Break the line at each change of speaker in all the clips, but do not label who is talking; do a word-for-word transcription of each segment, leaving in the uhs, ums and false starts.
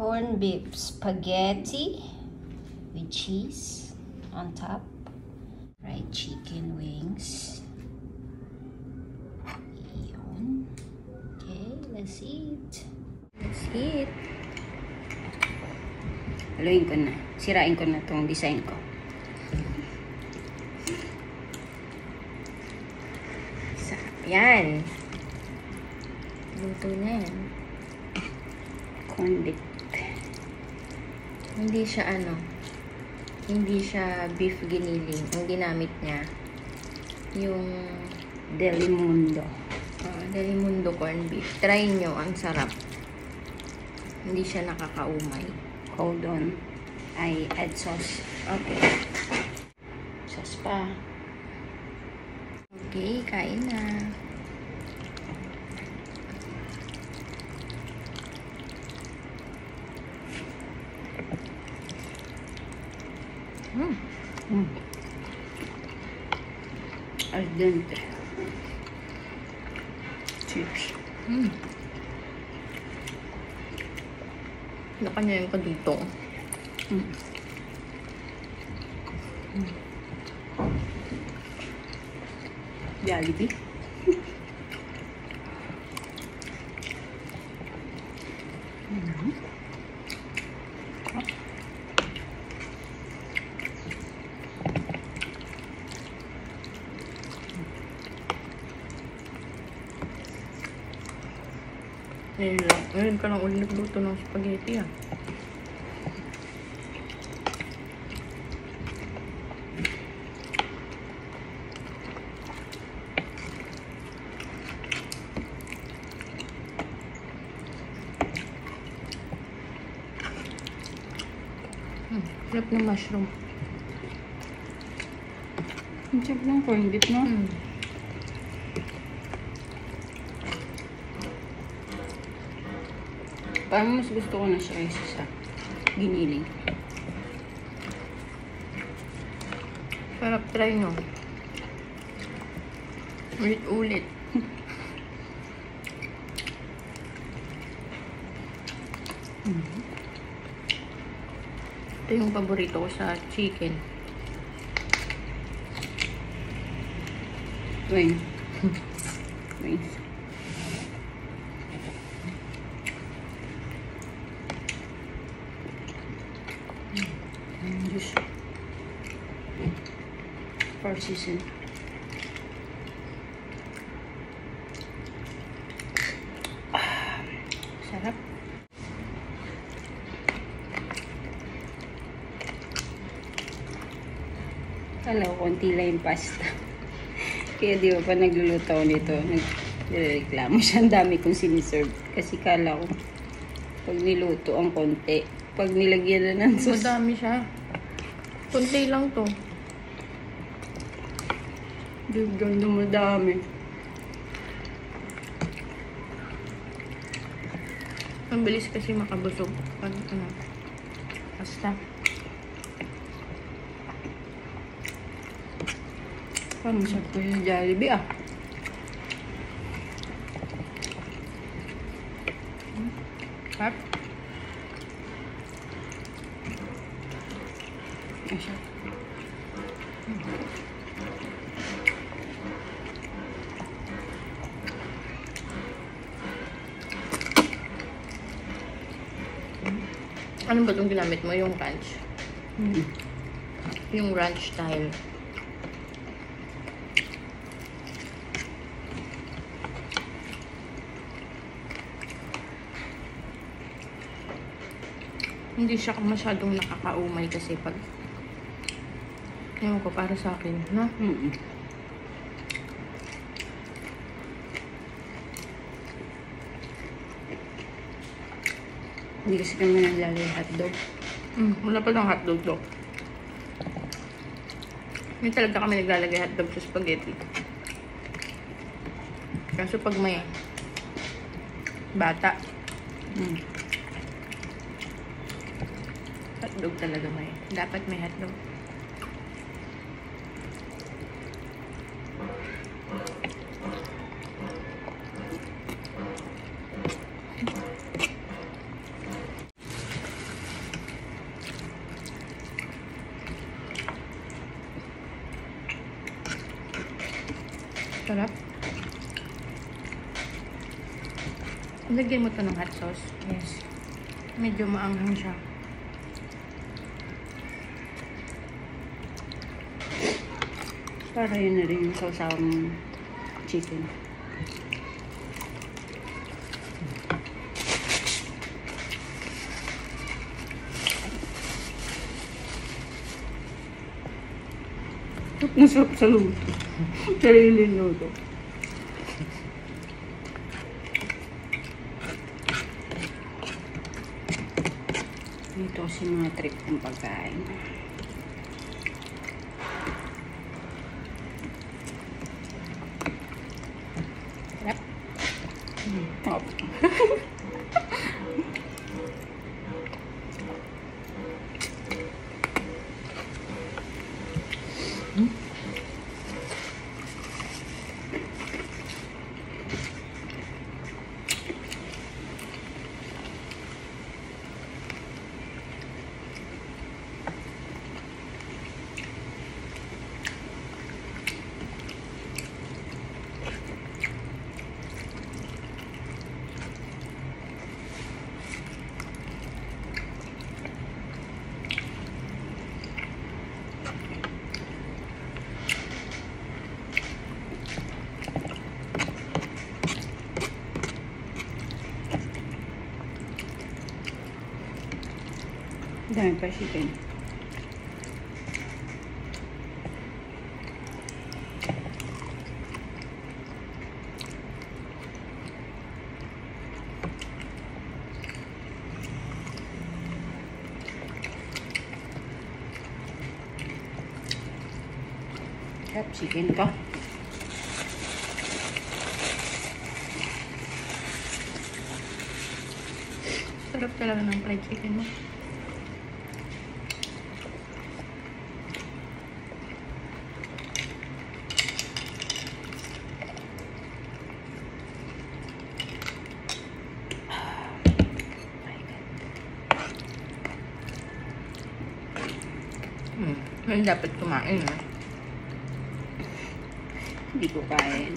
corned beef spaghetti with cheese on top. Fried chicken wings. Yun. Okay, let's eat. Let's eat. Haluin ko na. Sirain ko na tong design ko. Sarap yan. Luto na yan. Corned beef. Hindi siya ano, hindi siya beef giniling. Ang ginamit niya, yung Delimundo. Uh, Delimundo corned beef. Try nyo, ang sarap. Hindi siya nakakaumay. Hold on. I add sauce. Okay. Sauce pa. Okay, kain na. Mm. Mm. Al dente. Chips. Mm. Nakanyayin ko dito. Mm. Mm. Jollibee. Mm. Ngayon lang. Ngayon ka lang ulit nagluto ng spaghetti ah. Hmm, sarap ng mushroom. Ang sarap ng corned beef na. Hmm. Parang mas gusto ko na siya kaysa sa giniling. Sarap, try nyo. Ulit-ulit. Mm-hmm. Ito yung paborito ko sa chicken. Wing. Wings. Just for season. Ah, sarap. Kala ko konti lang yung pasta. Kaya di ba pa nagluluto ako nito, nagreklamo siya. Ang dami kong siniserve. Kasi kala ko pag niluto ang konti, pag nilagyan na ng sauce. Madami siya. Kunti lang to. Ganda, madami. Ang bilis kasi makabusog. Pag ano, basta. Parang sarap ko yung Jollibee ah. Sarap. Masya. Ano ba itong ginamit mo? Yung ranch? Hmm. Yung ranch style. Hindi siya masyadong nakakaumay kasi pag ewan ko, para sa akin, no? Mm-mm. Hindi kasi kami naglalagay hotdog. Mm, wala pa ng hotdog to. Hindi talaga kami naglalagay hotdog sa spaghetti. Kaso pag may bata, mm, hotdog talaga may. Dapat may hotdog. Sarap. Lagyan mo to ng hot sauce. Yes. Medyo maanghang siya.
Para yun na rin yung sausawang chicken. Nasarap sa luto. Sariling luto. Ito si mga trip ng pagkain.
Sarap.
Mm. Oh. Dami pa chicken. Sarap chicken ko.
Sarap talaga ng fried chicken mo. Hmm, hindi dapat kumain eh.
Hindi ko kain.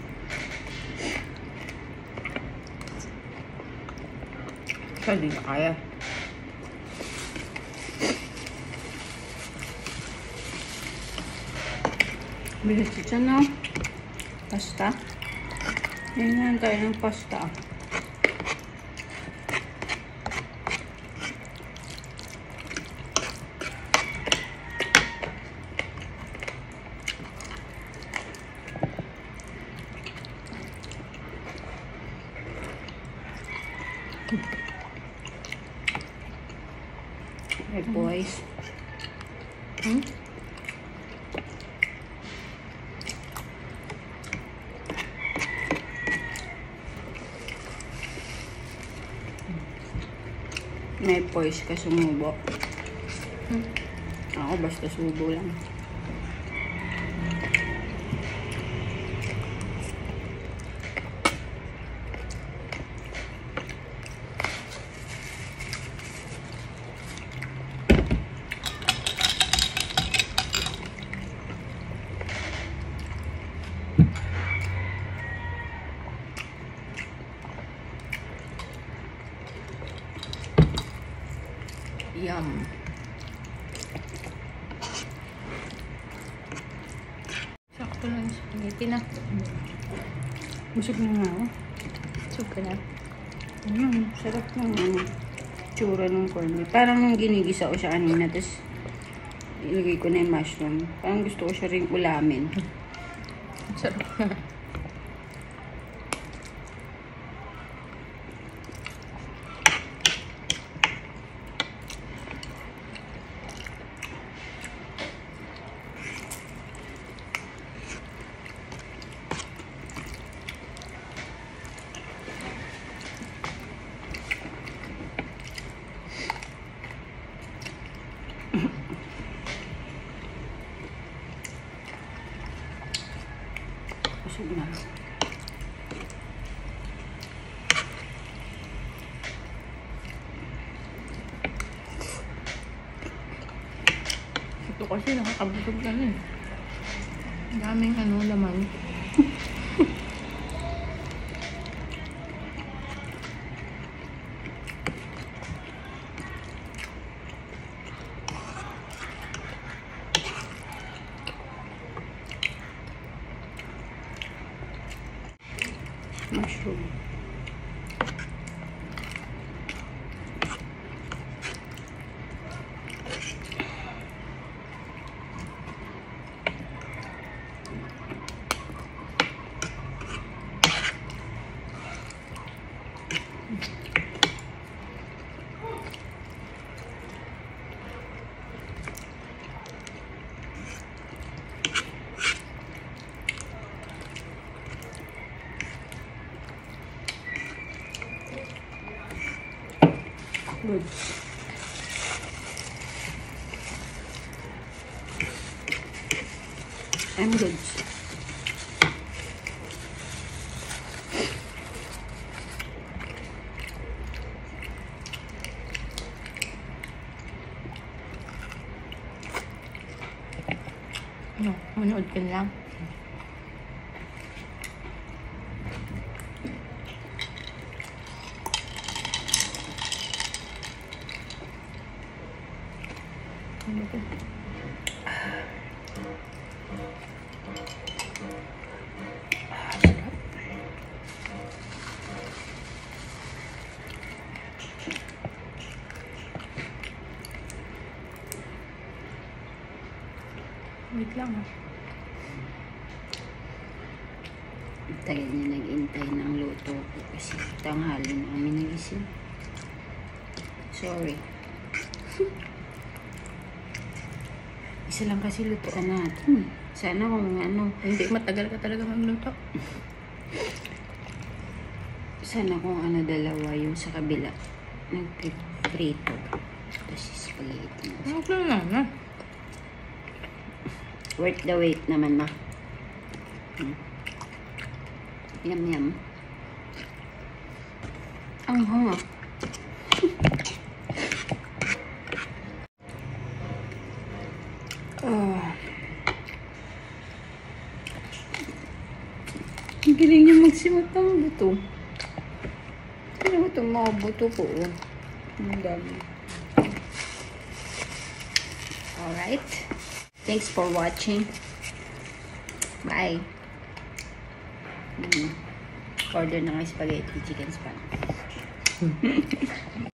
Kasi hindi na kaya.
Bilis dyan, no? Pasta. Ganyan tayo ng pasta. Hey boys.
Hmm?
May poise ka sumubo.
Hmm?
Ako basta subo lang.
Yum. Sakto lang yung spaghetti na.
Busog na nga ako.
Busog ka na.
Mm, sarap ng ano, tsura ng corn beef. Parang ginigisa ko siya kanina, tapos ilagay ko na yung mushroom. Parang gusto ko siya rin ulamin.
Sarap na.
Busog na.
Ito kasi nakakabusog ka na eh. Ang daming ano, laman.
Good. I'm good.
Ano, manood ka lang. Ano ba? Wait lang ah.
Tagal niya nag-intay ng luto ko kasi tanghali na kami nagising. Sorry. Isa lang kasi lutuan natin. Sana kung ano.
Hindi, matagal ka talaga magluto.
Sana kung ano dalawa yung sa kabila. Nag-prito. Tapos spaghetti.
Okay na na.
Worth the wait naman ma. Hmm. Yum yum. Ang hanga. Oh. Ang galing niya magsimot ng buto. Ano ba itong mga buto ko? Oh. Ang dami. Alright. Thanks for watching. Bye. Mm. Order na ng spaghetti chicken spaghetti.